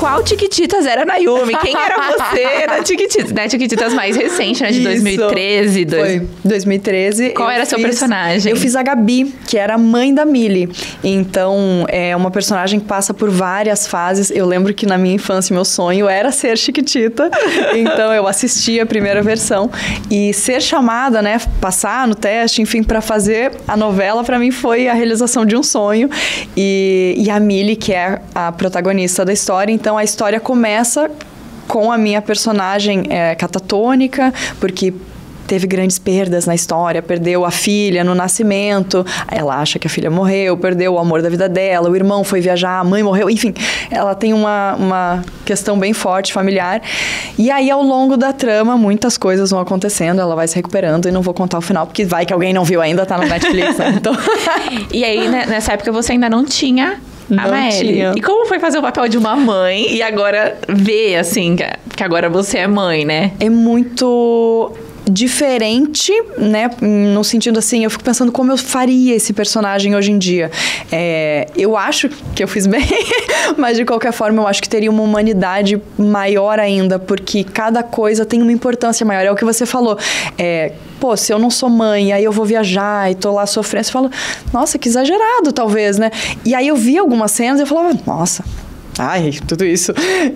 qual Chiquititas era a Nayumi? Quem era você na Chiquititas? Na Chiquititas mais recente, né? De 2013. Foi 2013. Qual era seu personagem? Eu fiz a Gabi, que era a mãe da Millie. Então, é uma personagem que passa por várias fases. Eu lembro que na minha infância, meu sonho era ser Chiquitita. Então, eu assisti a primeira versão. E ser chamada, né? Passar no teste, enfim, para fazer a novela, para mim foi a realização de um sonho. E a Millie, que é a protagonista da história. Então, a história começa com a minha personagem catatônica, porque teve grandes perdas na história, perdeu a filha no nascimento, ela acha que a filha morreu, perdeu o amor da vida dela, o irmão foi viajar, a mãe morreu, enfim, ela tem uma questão bem forte, familiar. E aí, ao longo da trama, muitas coisas vão acontecendo, ela vai se recuperando, e não vou contar o final, porque vai que alguém não viu ainda, tá no Netflix, né? Então... E aí, nessa época, você ainda não tinha... A Maëlle. E como foi fazer o papel de uma mãe e agora ver, assim, que agora você é mãe, né? É muito diferente, né? No sentido assim, eu fico pensando como eu faria esse personagem hoje em dia. Eu acho que eu fiz bem, mas de qualquer forma eu acho que teria uma humanidade maior ainda, porque cada coisa tem uma importância maior. É o que você falou. Pô, se eu não sou mãe, aí eu vou viajar e tô lá sofrendo, você fala, nossa, que exagerado, talvez, né? E aí eu vi algumas cenas e eu falava, nossa, ai, tudo isso.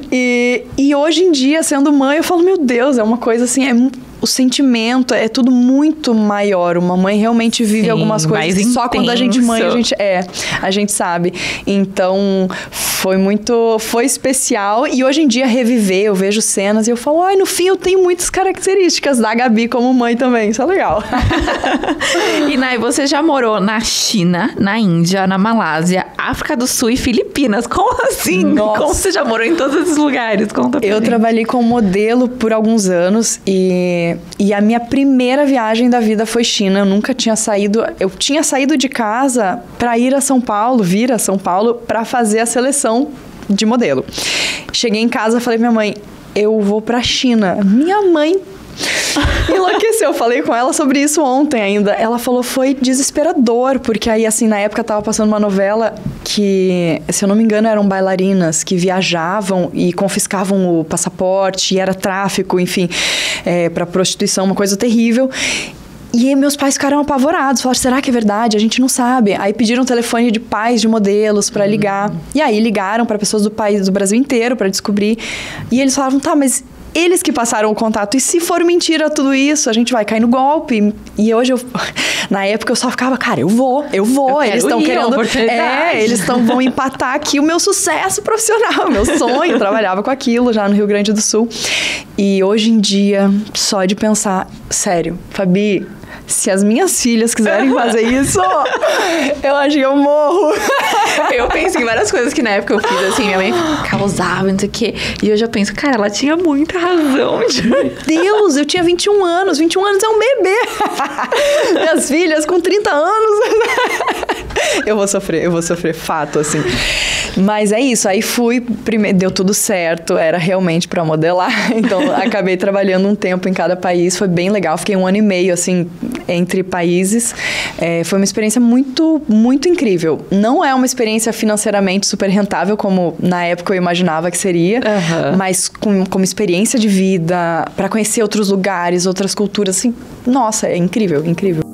E hoje em dia, sendo mãe, eu falo, meu Deus, é uma coisa assim, o sentimento é tudo muito maior. Uma mãe realmente vive algumas coisas que só quando a gente mãe, a gente sabe. Então, foi especial. E hoje em dia, reviver, eu vejo cenas e eu falo, ai, no fim eu tenho muitas características da Gabi como mãe também. Isso é legal. E, Nay, você já morou na China, na Índia, na Malásia, África do Sul e Filipinas. Como assim? Nossa. Como você já morou em todos esses lugares? Conta pra mim. Eu trabalhei como modelo por alguns anos e a minha primeira viagem da vida foi China. Eu nunca tinha saído... Eu tinha saído de casa para ir a São Paulo, vir a São Paulo, para fazer a seleção de modelo. Cheguei em casa e falei pra minha mãe, eu vou pra China. Minha mãe enlouqueceu. Eu falei com ela sobre isso ontem ainda. Ela falou, foi desesperador, porque aí, assim, na época tava passando uma novela que, se eu não me engano, eram bailarinas que viajavam e confiscavam o passaporte, e era tráfico, enfim, pra prostituição, uma coisa terrível. E aí meus pais ficaram apavorados, falaram, será que é verdade? A gente não sabe. Aí pediram o telefone de pais de modelos para ligar. E aí ligaram para pessoas do país, do Brasil inteiro, para descobrir. E eles falavam, tá, mas eles que passaram o contato. E se for mentira tudo isso, a gente vai cair no golpe. E hoje, na época, eu só ficava, cara, eu vou. Eles estão querendo... Eles vão empatar aqui o meu sucesso profissional, o meu sonho. Eu trabalhava com aquilo já no Rio Grande do Sul. E hoje em dia, só de pensar, sério, Fabi... Se as minhas filhas quiserem fazer isso, eu acho que eu morro. Eu penso em várias coisas que na época eu fiz, assim, minha mãe causava, não sei o quê. E hoje eu penso, cara, ela tinha muita razão. Meu Deus, eu tinha 21 anos. 21 anos é um bebê. Minhas filhas com 30 anos. Eu vou sofrer, fato, assim. Mas é isso, aí fui, deu tudo certo, era realmente pra modelar. Então, acabei trabalhando um tempo em cada país, foi bem legal. Fiquei 1 ano e meio, assim, entre países. Foi uma experiência muito, muito incrível. Não é uma experiência financeiramente super rentável, como na época eu imaginava que seria, mas como experiência de vida, para conhecer outros lugares, outras culturas, assim, nossa, é incrível, incrível.